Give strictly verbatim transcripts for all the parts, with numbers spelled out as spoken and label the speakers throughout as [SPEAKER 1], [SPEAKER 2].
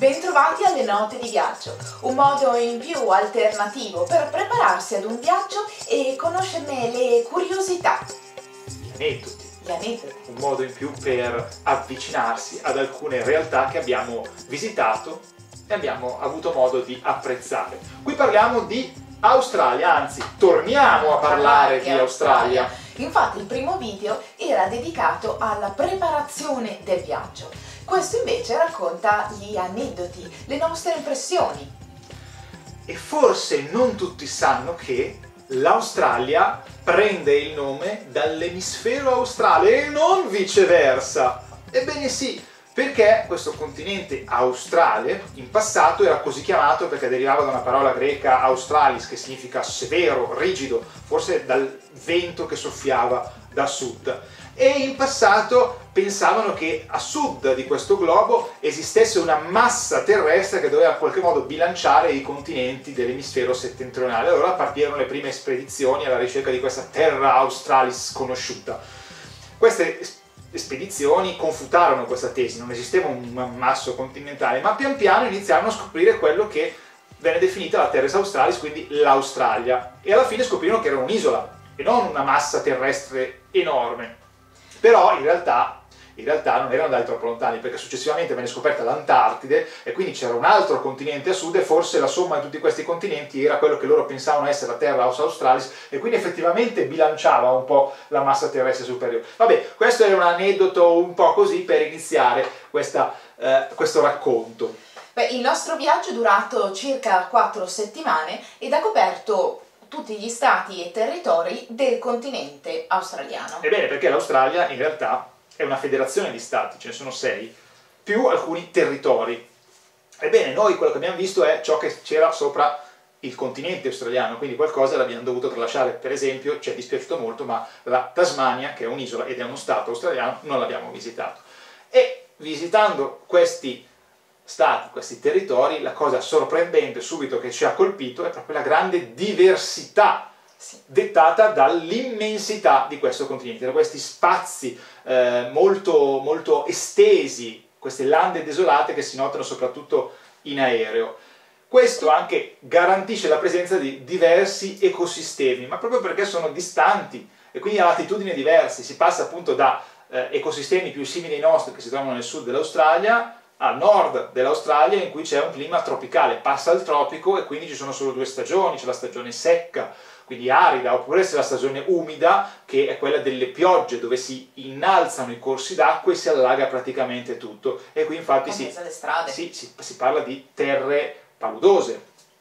[SPEAKER 1] Bentrovati alle note di viaggio, un modo in più alternativo per prepararsi ad un viaggio e conoscerne le curiosità,
[SPEAKER 2] Gli aneddoti.
[SPEAKER 1] gli aneddoti.
[SPEAKER 2] Un modo in più per avvicinarsi ad alcune realtà che abbiamo visitato e abbiamo avuto modo di apprezzare. Qui parliamo di Australia, anzi torniamo a parlare di Australia.
[SPEAKER 1] Infatti il primo video era dedicato alla preparazione del viaggio. Questo invece racconta gli aneddoti, le nostre impressioni.
[SPEAKER 2] E forse non tutti sanno che l'Australia prende il nome dall'emisfero australe e non viceversa. Ebbene sì, perché questo continente australe in passato era così chiamato perché derivava da una parola greca australis, che significa severo, rigido, forse dal vento che soffiava da sud. E in passato pensavano che a sud di questo globo esistesse una massa terrestre che doveva in qualche modo bilanciare i continenti dell'emisfero settentrionale. Allora partirono le prime spedizioni alla ricerca di questa terra australis sconosciuta. Queste spedizioni confutarono questa tesi, non esisteva un ammasso continentale, ma pian piano iniziarono a scoprire quello che venne definita la Terra Australis, quindi l'Australia, e alla fine scoprirono che era un'isola e non una massa terrestre enorme. Però in realtà, in realtà non erano andati troppo lontani, perché successivamente venne scoperta l'Antartide e quindi c'era un altro continente a sud e forse la somma di tutti questi continenti era quello che loro pensavano essere la Terra Australis e quindi effettivamente bilanciava un po' la massa terrestre superiore. Vabbè, questo è un aneddoto un po' così per iniziare questa, eh, questo racconto.
[SPEAKER 1] Beh, il nostro viaggio è durato circa quattro settimane ed ha coperto tutti gli stati e territori del continente australiano.
[SPEAKER 2] Ebbene, perché l'Australia in realtà è una federazione di stati, ce ne sono sei, più alcuni territori. Ebbene, noi quello che abbiamo visto è ciò che c'era sopra il continente australiano, quindi qualcosa l'abbiamo dovuto tralasciare. Per esempio, ci è dispiaciuto molto, ma la Tasmania, che è un'isola ed è uno stato australiano, non l'abbiamo visitato. E visitando questi stati, questi territori, la cosa sorprendente subito che ci ha colpito è proprio la grande diversità dettata dall'immensità di questo continente, da questi spazi eh, molto, molto estesi, queste lande desolate che si notano soprattutto in aereo. Questo anche garantisce la presenza di diversi ecosistemi, ma proprio perché sono distanti e quindi a latitudini diverse. Si passa appunto da eh, ecosistemi più simili ai nostri che si trovano nel sud dell'Australia a nord dell'Australia in cui c'è un clima tropicale, passa al tropico e quindi ci sono solo due stagioni, c'è la stagione secca, quindi arida, oppure c'è la stagione umida, che è quella delle piogge, dove si innalzano i corsi d'acqua e si allaga praticamente tutto. E qui infatti si,
[SPEAKER 1] le strade.
[SPEAKER 2] si, si, si parla di terre paludose,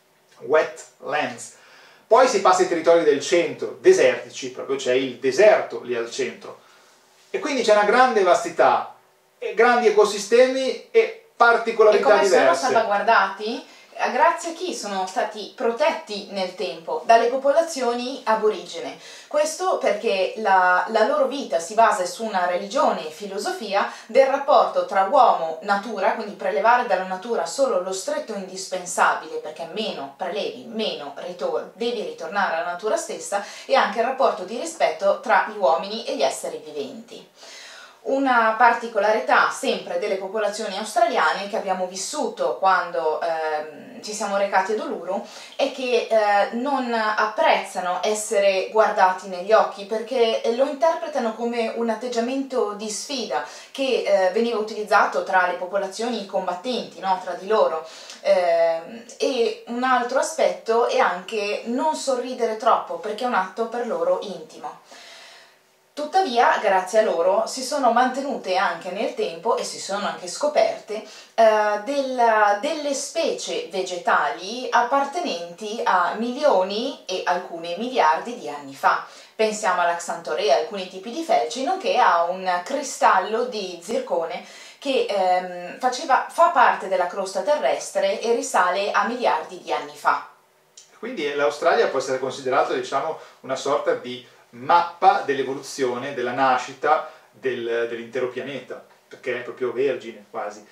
[SPEAKER 2] wetlands. Poi si passa ai territori del centro, desertici, proprio c'è il deserto lì al centro. E quindi c'è una grande vastità, e grandi ecosistemi e particolarità
[SPEAKER 1] e come
[SPEAKER 2] diverse.
[SPEAKER 1] sono salvaguardati? Grazie a chi sono stati protetti nel tempo dalle popolazioni aborigene. Questo perché la, la loro vita si basa su una religione e filosofia del rapporto tra uomo-natura, quindi prelevare dalla natura solo lo stretto indispensabile, perché meno prelevi, meno ritor- devi ritornare alla natura stessa, e anche il rapporto di rispetto tra gli uomini e gli esseri viventi. Una particolarità sempre delle popolazioni australiane che abbiamo vissuto quando eh, ci siamo recati ad Uluru è che eh, non apprezzano essere guardati negli occhi, perché lo interpretano come un atteggiamento di sfida che eh, veniva utilizzato tra le popolazioni combattenti, no? Tra di loro. Eh, e un altro aspetto è anche non sorridere troppo, perché è un atto per loro intimo. Tuttavia, grazie a loro, si sono mantenute anche nel tempo e si sono anche scoperte eh, del, delle specie vegetali appartenenti a milioni e alcune miliardi di anni fa. Pensiamo alla Xanthorea, alcuni tipi di felci, nonché a un cristallo di zircone che ehm, faceva, fa parte della crosta terrestre e risale a miliardi di anni fa.
[SPEAKER 2] Quindi l'Australia può essere considerata, diciamo, una sorta di mappa dell'evoluzione, della nascita del, dell'intero pianeta, perché è proprio vergine quasi.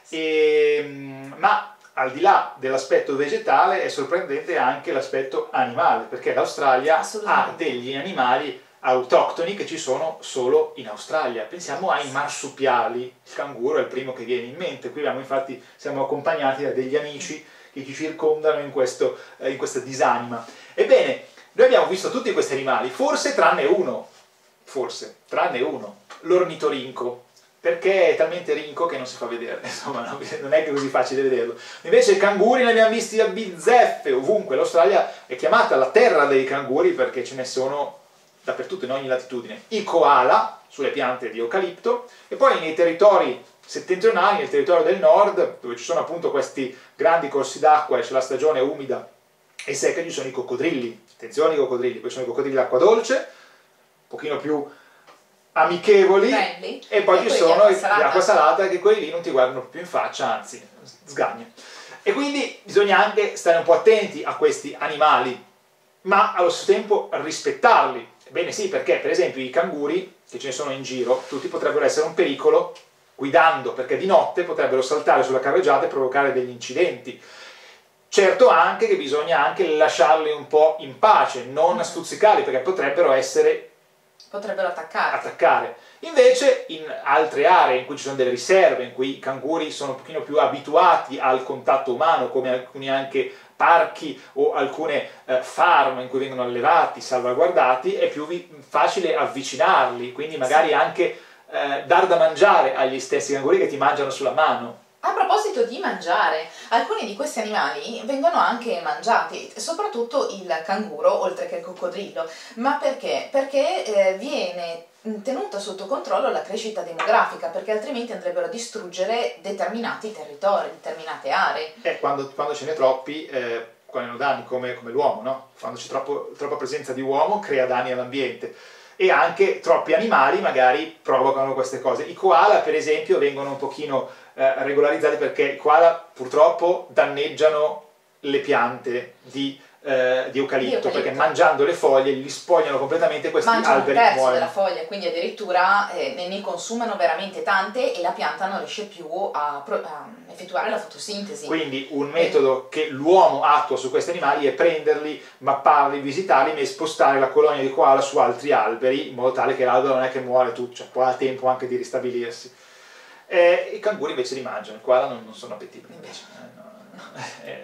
[SPEAKER 2] E, ma al di là dell'aspetto vegetale è sorprendente anche l'aspetto animale, perché l'Australia ha degli animali autoctoni che ci sono solo in Australia. Pensiamo ai marsupiali, il canguro è il primo che viene in mente. Qui abbiamo, infatti siamo accompagnati da degli amici che ci circondano in, questo, eh, in questa disanima. Ebbene, noi abbiamo visto tutti questi animali, forse tranne uno, forse, tranne uno, l'ornitorinco, perché è talmente rinco che non si fa vedere, insomma, non è che è così facile vederlo. Invece i canguri ne abbiamo visti a bizzeffe, ovunque. L'Australia è chiamata la terra dei canguri perché ce ne sono dappertutto, in ogni latitudine. I koala, sulle piante di eucalipto, e poi nei territori settentrionali, nel territorio del nord, dove ci sono appunto questi grandi corsi d'acqua e c'è la stagione umida e secca, ci sono i coccodrilli. Attenzione, i coccodrilli, poi ci sono i coccodrilli d'acqua dolce, un pochino più amichevoli,
[SPEAKER 1] Belli.
[SPEAKER 2] e poi
[SPEAKER 1] E
[SPEAKER 2] ci
[SPEAKER 1] quelli
[SPEAKER 2] sono
[SPEAKER 1] di
[SPEAKER 2] di
[SPEAKER 1] acqua
[SPEAKER 2] acqua
[SPEAKER 1] salata.
[SPEAKER 2] salata, che quelli lì non ti guardano più in faccia, anzi sgagna. E quindi bisogna anche stare un po' attenti a questi animali, ma allo stesso tempo rispettarli. Ebbene sì, perché per esempio i canguri, che ce ne sono in giro, tutti potrebbero essere un pericolo guidando, perché di notte potrebbero saltare sulla carreggiata e provocare degli incidenti. Certo anche che bisogna anche lasciarli un po' in pace, non stuzzicarli, perché potrebbero essere
[SPEAKER 1] Potrebbero attaccare.
[SPEAKER 2] attaccare. Invece in altre aree in cui ci sono delle riserve, in cui i canguri sono un pochino più abituati al contatto umano, come alcuni anche parchi o alcune eh, farm in cui vengono allevati, salvaguardati, è più facile avvicinarli, quindi magari
[SPEAKER 1] Sì.
[SPEAKER 2] anche eh, dar da mangiare agli stessi canguri che ti mangiano sulla mano.
[SPEAKER 1] A proposito di mangiare, alcuni di questi animali vengono anche mangiati, soprattutto il canguro, oltre che il coccodrillo. Ma perché? Perché eh, viene tenuta sotto controllo la crescita demografica, perché altrimenti andrebbero a distruggere determinati territori, determinate aree.
[SPEAKER 2] E quando, quando ce n'è troppi, eh, creano danni, come, come l'uomo, no? Quando c'è troppo, troppa presenza di uomo, crea danni all'ambiente. E anche troppi animali magari provocano queste cose. I koala, per esempio, vengono un pochino eh, regolarizzati perché i koala purtroppo danneggiano le piante di, eh, di, eucalipto,
[SPEAKER 1] di eucalipto,
[SPEAKER 2] perché mangiando le foglie li spogliano completamente, questi
[SPEAKER 1] mangiano
[SPEAKER 2] alberi
[SPEAKER 1] un terzo
[SPEAKER 2] muoiono.
[SPEAKER 1] della foglia, quindi addirittura eh, ne, ne consumano veramente tante e la pianta non riesce più a, a effettuare la fotosintesi.
[SPEAKER 2] Quindi un metodo che l'uomo attua su questi animali è prenderli, mapparli, visitarli e spostare la colonia di koala su altri alberi, in modo tale che l'albero non è che muore tutto, cioè poi ha tempo anche di ristabilirsi. Eh, I canguri invece li mangiano, i koala non, non sono appetibili invece. Eh, no, no. Eh,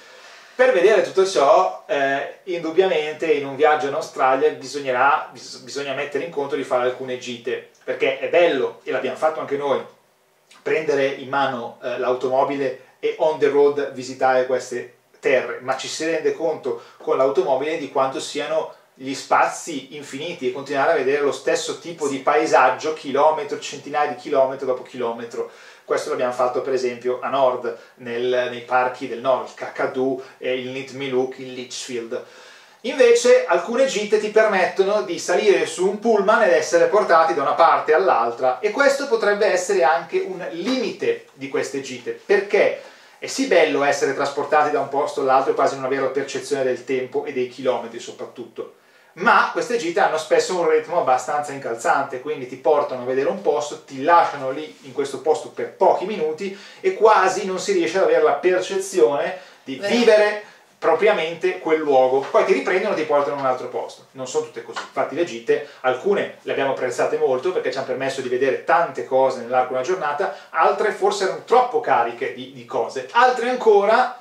[SPEAKER 2] per vedere tutto ciò, eh, indubbiamente in un viaggio in Australia bisognerà, bis bisogna mettere in conto di fare alcune gite, perché è bello, e l'abbiamo fatto anche noi, prendere in mano eh, l'automobile e on the road visitare queste terre, ma ci si rende conto con l'automobile di quanto siano gli spazi infiniti e continuare a vedere lo stesso tipo di paesaggio chilometro, centinaia di chilometri dopo chilometro. Questo l'abbiamo fatto per esempio a nord, nel, nei parchi del nord, il Kakadu, e il Nitmiluk, il Litchfield. Invece alcune gite ti permettono di salire su un pullman ed essere portati da una parte all'altra, e questo potrebbe essere anche un limite di queste gite, perché è sì bello essere trasportati da un posto all'altro e quasi non avere la percezione del tempo e dei chilometri soprattutto, ma queste gite hanno spesso un ritmo abbastanza incalzante, quindi ti portano a vedere un posto, ti lasciano lì in questo posto per pochi minuti e quasi non si riesce ad avere la percezione di
[SPEAKER 1] Vero.
[SPEAKER 2] vivere propriamente quel luogo. Poi ti riprendono e ti portano in un altro posto. Non sono tutte così. Infatti le gite, alcune le abbiamo apprezzate molto perché ci hanno permesso di vedere tante cose nell'arco di una giornata, altre forse erano troppo cariche di, di cose, altre ancora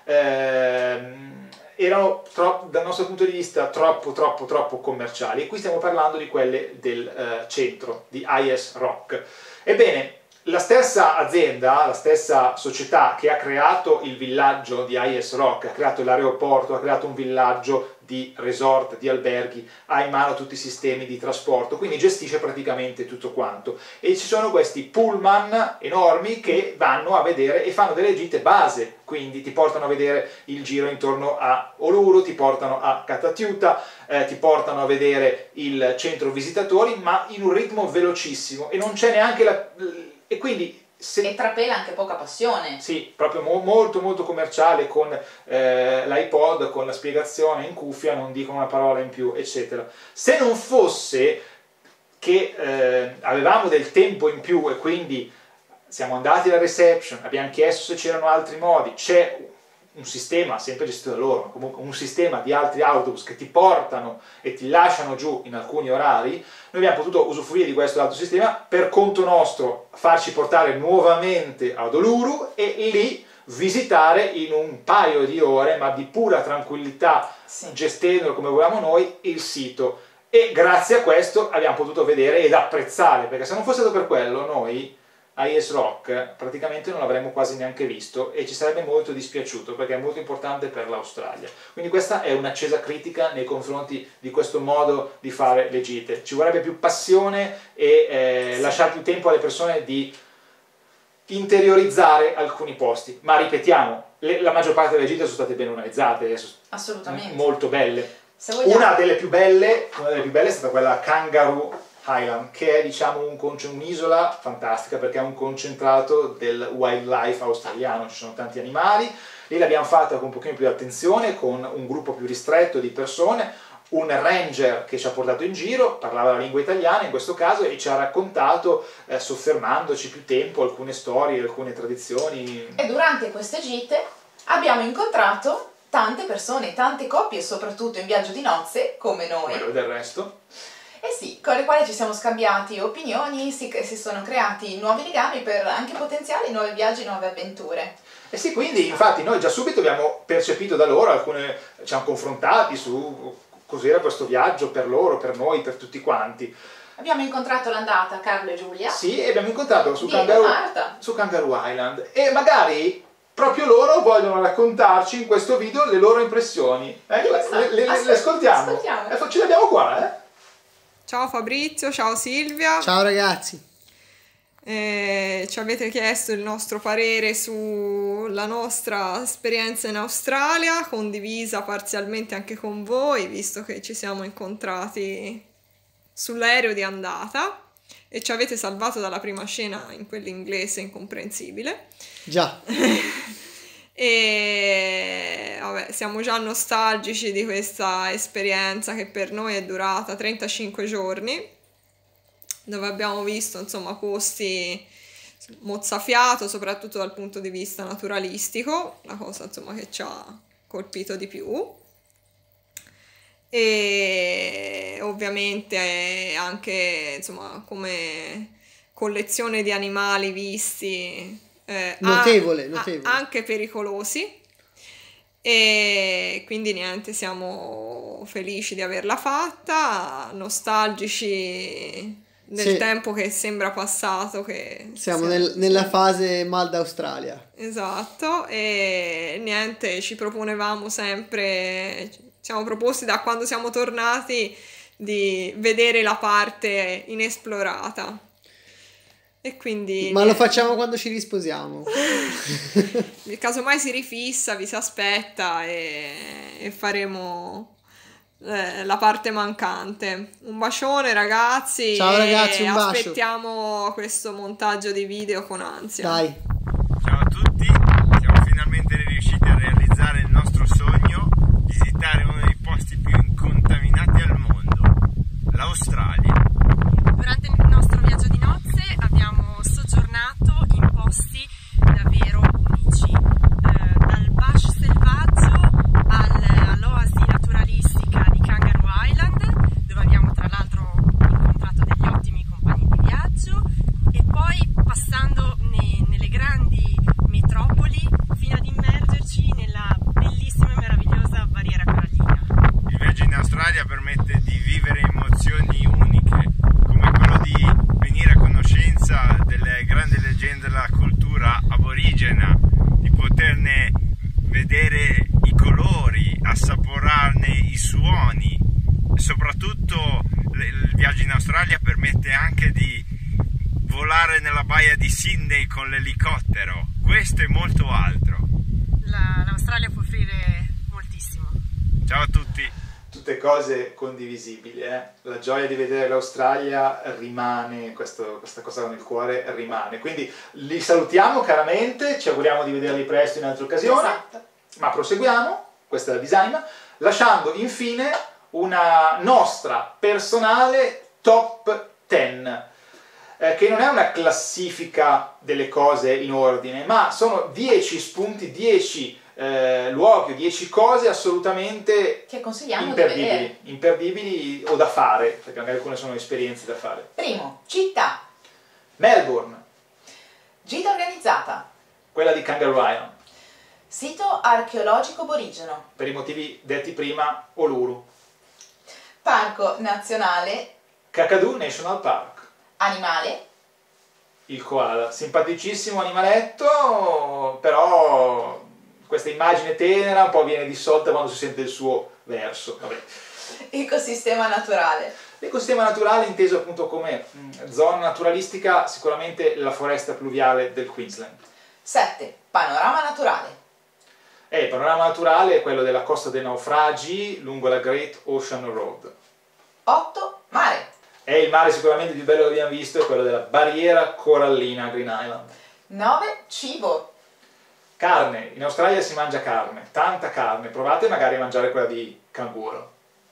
[SPEAKER 2] ehm, erano troppo, dal nostro punto di vista troppo troppo troppo commerciali, e qui stiamo parlando di quelle del eh, centro, di Ayers Rock. Ebbene, la stessa azienda, la stessa società che ha creato il villaggio di Ayers Rock, ha creato l'aeroporto, ha creato un villaggio di resort, di alberghi, ha in mano tutti i sistemi di trasporto, quindi gestisce praticamente tutto quanto. E ci sono questi pullman enormi che vanno a vedere e fanno delle gite base, quindi ti portano a vedere il giro intorno a Uluru, ti portano a Katatiuta, eh, ti portano a vedere il centro visitatori, ma in un ritmo velocissimo, e non c'è neanche la... e quindi se...
[SPEAKER 1] E trapela anche poca passione.
[SPEAKER 2] Sì, proprio mo molto molto commerciale, con eh, l'iPod, con la spiegazione in cuffia, non dicono una parola in più, eccetera. Se non fosse che eh, avevamo del tempo in più e quindi siamo andati alla reception, abbiamo chiesto se c'erano altri modi, c'è un sistema sempre gestito da loro, comunque un sistema di altri autobus che ti portano e ti lasciano giù in alcuni orari, noi abbiamo potuto usufruire di questo altro sistema, per conto nostro farci portare nuovamente ad Uluru e lì visitare in un paio di ore, ma di pura tranquillità, sì, gestendolo come volevamo noi, il sito. E grazie a questo abbiamo potuto vedere ed apprezzare, perché se non fosse stato per quello noi Ayers Rock praticamente non l'avremmo quasi neanche visto e ci sarebbe molto dispiaciuto, perché è molto importante per l'Australia. Quindi questa è un'accesa critica nei confronti di questo modo di fare le gite. Ci vorrebbe più passione e eh, sì, lasciare più tempo alle persone di interiorizzare alcuni posti, ma ripetiamo, le, la maggior parte delle gite sono state ben organizzate,
[SPEAKER 1] assolutamente
[SPEAKER 2] molto belle. Una delle più belle, una delle più belle è stata quella Kangaroo Island, che è diciamo un'isola fantastica perché è un concentrato del wildlife australiano, ci sono tanti animali. Lì l'abbiamo fatta con un pochino più di attenzione, con un gruppo più ristretto di persone, un ranger che ci ha portato in giro, parlava la lingua italiana in questo caso e ci ha raccontato, eh, soffermandoci più tempo, alcune storie, alcune tradizioni.
[SPEAKER 1] E durante queste gite abbiamo incontrato tante persone, tante coppie, soprattutto in viaggio di nozze, come noi.
[SPEAKER 2] Quello del resto.
[SPEAKER 1] Eh sì, con le quali ci siamo scambiati opinioni, si, si sono creati nuovi legami per anche potenziali nuovi viaggi, nuove avventure.
[SPEAKER 2] Eh sì, quindi infatti noi già subito abbiamo percepito da loro, alcune ci hanno confrontati su cos'era questo viaggio per loro, per noi, per tutti quanti.
[SPEAKER 1] Abbiamo incontrato l'andata Carlo e Giulia.
[SPEAKER 2] Sì, e abbiamo incontrato su Kangaroo, su Kangaroo Island e magari proprio loro vogliono raccontarci in questo video le loro impressioni. Eh, le, le, le, le ascoltiamo.
[SPEAKER 1] ascoltiamo.
[SPEAKER 2] Eh, ce le abbiamo qua, eh.
[SPEAKER 3] Ciao Fabrizio, ciao Silvia.
[SPEAKER 4] Ciao ragazzi.
[SPEAKER 3] Eh, ci avete chiesto il nostro parere sulla nostra esperienza in Australia, condivisa parzialmente anche con voi, visto che ci siamo incontrati sull'aereo di andata e ci avete salvato dalla prima scena in quell'inglese incomprensibile.
[SPEAKER 4] Già.
[SPEAKER 3] E vabbè, siamo già nostalgici di questa esperienza che per noi è durata trentacinque giorni, dove abbiamo visto insomma posti mozzafiato soprattutto dal punto di vista naturalistico, la cosa insomma che ci ha colpito di più, e ovviamente anche insomma come collezione di animali visti eh,
[SPEAKER 4] notevole,
[SPEAKER 3] a,
[SPEAKER 4] notevole.
[SPEAKER 3] A, anche pericolosi, e quindi niente, siamo felici di averla fatta, nostalgici del
[SPEAKER 4] sì,
[SPEAKER 3] tempo che sembra passato, che
[SPEAKER 4] siamo nel, nella fase mal d'Australia.
[SPEAKER 3] Esatto, e niente, ci proponevamo sempre, siamo proposti da quando siamo tornati di vedere la parte inesplorata. E quindi
[SPEAKER 4] ma lo facciamo quando ci risposiamo.
[SPEAKER 3] Nel caso mai si rifissa, vi si aspetta e, e faremo eh, la parte mancante. Un bacione ragazzi.
[SPEAKER 4] Ciao ragazzi, un bacio.
[SPEAKER 3] Aspettiamo questo montaggio di video con ansia.
[SPEAKER 4] Dai.
[SPEAKER 5] Ciao a tutti, siamo finalmente riusciti a realizzare il nostro sogno, visitare uno dei posti più incontaminati al mondo, l'Australia.
[SPEAKER 6] Durante il nostro viaggio di nozze abbiamo soggiornato in posti davvero unici, eh, dal bush selvaggio al, all'oasi naturalistica di Kangaroo Island, dove abbiamo tra l'altro incontrato degli ottimi compagni di viaggio, e poi passando ne, nelle grandi metropoli fino ad immergerci nella bellissima e meravigliosa barriera corallina.
[SPEAKER 5] Il viaggio in Australia permette di vivere emozioni uniche, come quello di venire a conoscenza delle grandi leggende della cultura aborigena, di poterne vedere i colori, assaporarne i suoni. Soprattutto il viaggio in Australia permette anche di volare nella baia di Sydney con l'elicottero. Questo e molto altro.
[SPEAKER 6] La, L'Australia può offrire moltissimo.
[SPEAKER 5] Ciao a tutti.
[SPEAKER 2] Tutte cose condivisibili, eh? La gioia di vedere l'Australia rimane, questo, questa cosa nel cuore rimane. Quindi li salutiamo caramente, ci auguriamo di vederli presto in altre occasioni.
[SPEAKER 1] Esatto.
[SPEAKER 2] Ma proseguiamo, questa è la Desigma, lasciando infine una nostra personale top dieci, eh, che non è una classifica delle cose in ordine, ma sono dieci spunti, dieci eh, luoghi, dieci cose assolutamente
[SPEAKER 1] che consigliamo di
[SPEAKER 2] imperdibili,
[SPEAKER 1] vedere.
[SPEAKER 2] imperdibili o da fare, perché magari alcune sono esperienze da fare.
[SPEAKER 1] Primo, città.
[SPEAKER 2] Melbourne,
[SPEAKER 1] Gita organizzata.
[SPEAKER 2] quella di Kangaroo Island,
[SPEAKER 1] Sito archeologico aborigeno.
[SPEAKER 2] per i motivi detti prima, Uluru.
[SPEAKER 1] Parco nazionale.
[SPEAKER 2] Kakadu National Park,
[SPEAKER 1] Animale.
[SPEAKER 2] il koala, simpaticissimo animaletto, però questa immagine tenera un po' viene dissolta quando si sente il suo verso. Vabbè.
[SPEAKER 1] Ecosistema naturale.
[SPEAKER 2] L'ecosistema naturale inteso appunto come mh, zona naturalistica, sicuramente la foresta pluviale del Queensland.
[SPEAKER 1] sette. Panorama naturale.
[SPEAKER 2] E il panorama naturale è quello della costa dei naufragi lungo la Great Ocean Road.
[SPEAKER 1] otto. Mare.
[SPEAKER 2] E il mare sicuramente più bello che abbiamo visto è quello della barriera corallina a Green Island.
[SPEAKER 1] nove. Cibo.
[SPEAKER 2] Carne, in Australia si mangia carne, tanta carne, provate magari a mangiare quella di canguro.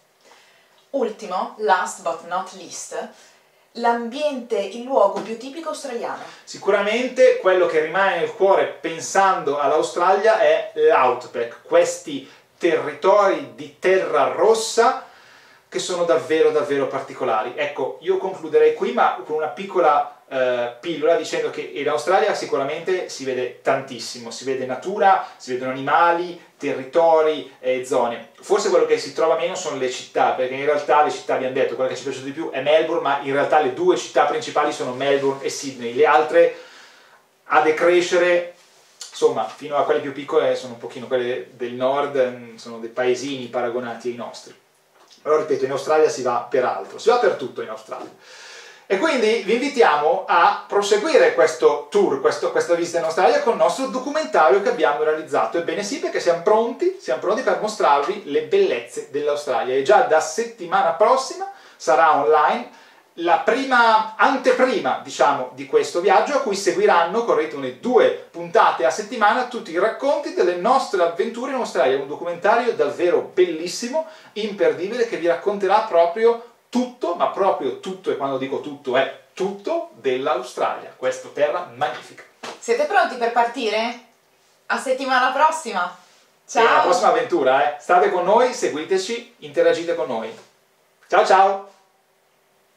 [SPEAKER 1] Ultimo, last but not least, l'ambiente, il luogo più tipico australiano.
[SPEAKER 2] Sicuramente quello che rimane nel cuore pensando all'Australia è l'outback, questi territori di terra rossa che sono davvero davvero particolari. Ecco, io concluderei qui ma con una piccola eh, pillola dicendo che in Australia sicuramente si vede tantissimo, si vede natura, si vedono animali, territori e zone. Forse quello che si trova meno sono le città, perché in realtà le città, abbiamo detto, quella che ci è piaciuta di più è Melbourne, ma in realtà le due città principali sono Melbourne e Sydney, le altre a decrescere, insomma, fino a quelle più piccole sono un pochino quelle del nord, sono dei paesini paragonati ai nostri. Però ripeto, in Australia si va per altro, si va per tutto in Australia. E quindi vi invitiamo a proseguire questo tour, questo, questa visita in Australia con il nostro documentario che abbiamo realizzato. Ebbene sì, perché siamo pronti, siamo pronti per mostrarvi le bellezze dell'Australia. E già da settimana prossima sarà online la prima anteprima, diciamo, di questo viaggio, a cui seguiranno, con ritmo due puntate a settimana, tutti i racconti delle nostre avventure in Australia. Un documentario davvero bellissimo, imperdibile, che vi racconterà proprio tutto, ma proprio tutto, e quando dico tutto è tutto, dell'Australia, questa terra magnifica.
[SPEAKER 1] Siete pronti per partire? A settimana prossima! Ciao!
[SPEAKER 2] E alla prossima avventura, eh. State con noi, seguiteci, interagite con noi. Ciao ciao!